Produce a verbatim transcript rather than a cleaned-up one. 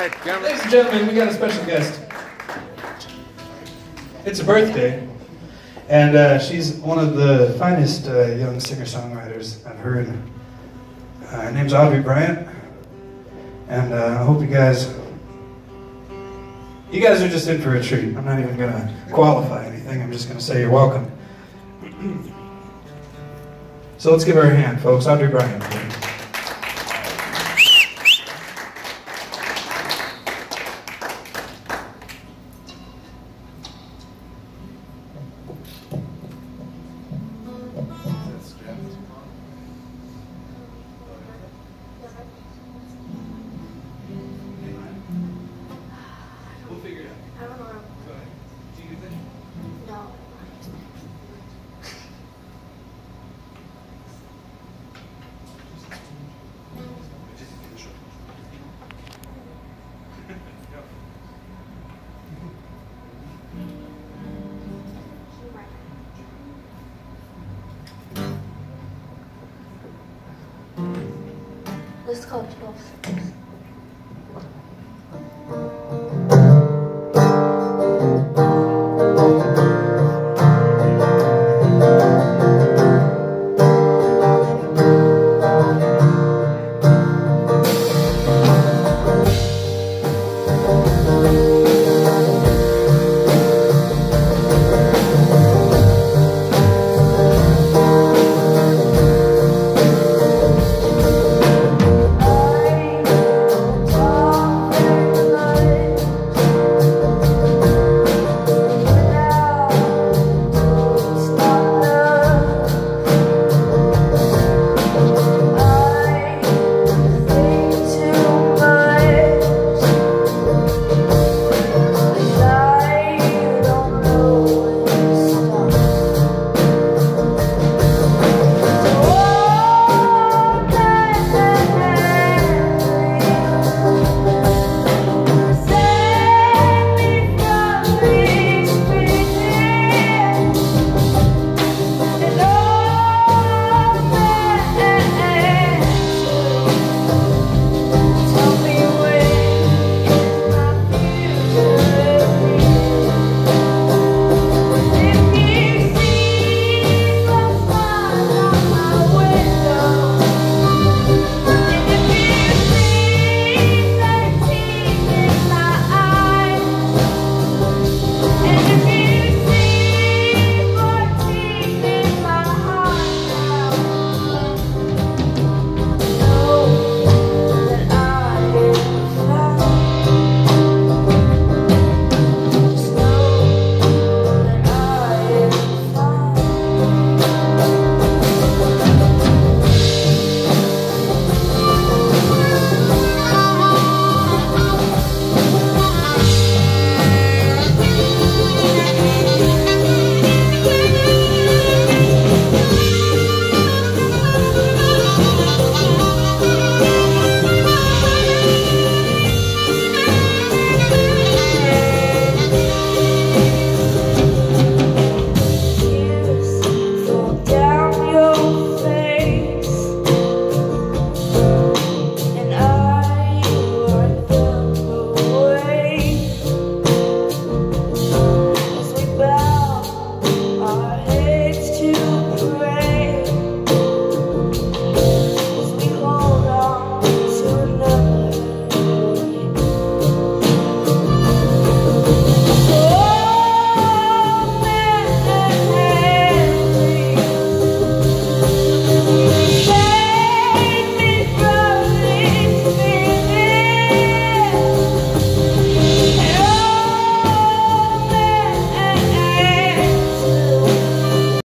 ahead, camera. Ladies and gentlemen, we got a special guest. It's a birthday, and uh, she's one of the finest uh, young singer-songwriters I've heard. Uh, her name's Audrey Bryant, and uh, I hope you guys, you guys are just in for a treat. I'm not even gonna qualify anything. I'm just gonna say you're welcome. So let's give her a hand, folks. Audrey Bryant, please. We'll figure it out. I don't know. Go ahead. Do you think? No. Let's call it twelve seconds.